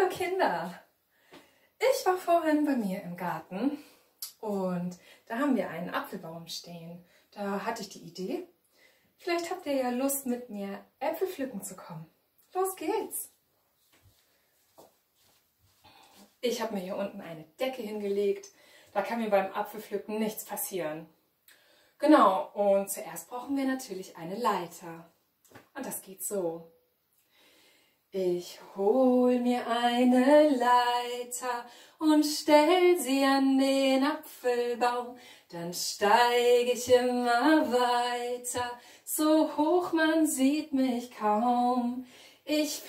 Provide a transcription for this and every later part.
Hallo Kinder! Ich war vorhin bei mir im Garten und da haben wir einen Apfelbaum stehen. Da hatte ich die Idee, vielleicht habt ihr ja Lust mit mir Äpfel pflücken zu kommen. Los geht's! Ich habe mir hier unten eine Decke hingelegt, da kann mir beim Apfelpflücken nichts passieren. Genau, und zuerst brauchen wir natürlich eine Leiter. Und das geht so. Ich hol mir eine Leiter und stell sie an den Apfelbaum, dann steig ich immer weiter, so hoch man sieht mich kaum. Ich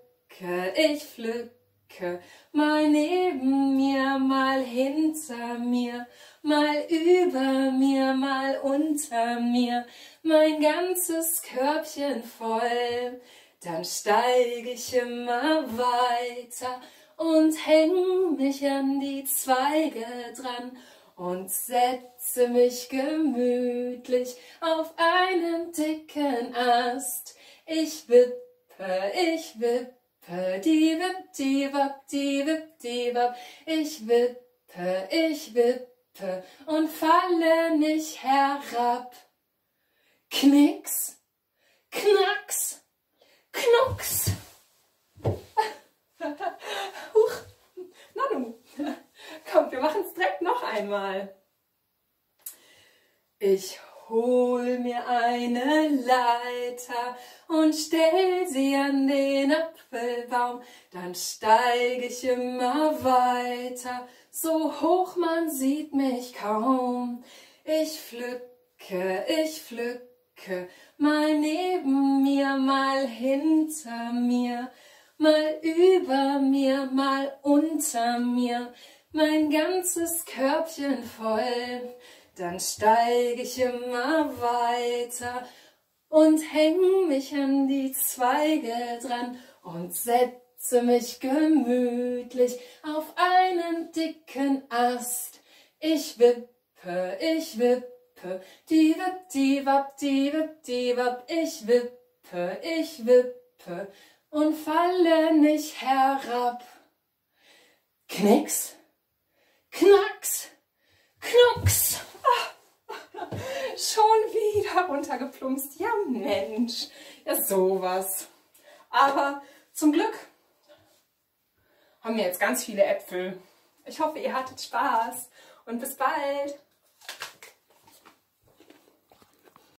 pflücke, mal neben mir, mal hinter mir, mal über mir, mal unter mir, mein ganzes Körbchen voll. Dann steige ich immer weiter und häng mich an die Zweige dran und setze mich gemütlich auf einen dicken Ast. Ich wippe, die wipp, die wapp, die wipp, die wapp. Ich wippe und falle nicht herab. Knicks, knacks, Knucks! Huch, na nun, kommt, wir machen es direkt noch einmal. Ich hol mir eine Leiter und stell sie an den Apfelbaum, dann steig ich immer weiter, so hoch man sieht mich kaum. Ich pflücke, mal neben mir, mal hinter mir, mal über mir, mal unter mir, mein ganzes Körbchen voll. Dann steig ich immer weiter und häng mich an die Zweige dran und setze mich gemütlich auf einen dicken Ast. Ich wippe, die wipp, die wapp, die wipp, die wapp. Ich wippe und falle nicht herab. Knicks, knacks, knucks. Schon wieder runtergeplumpst. Ja Mensch, ja sowas. Aber zum Glück haben wir jetzt ganz viele Äpfel. Ich hoffe, ihr hattet Spaß und bis bald.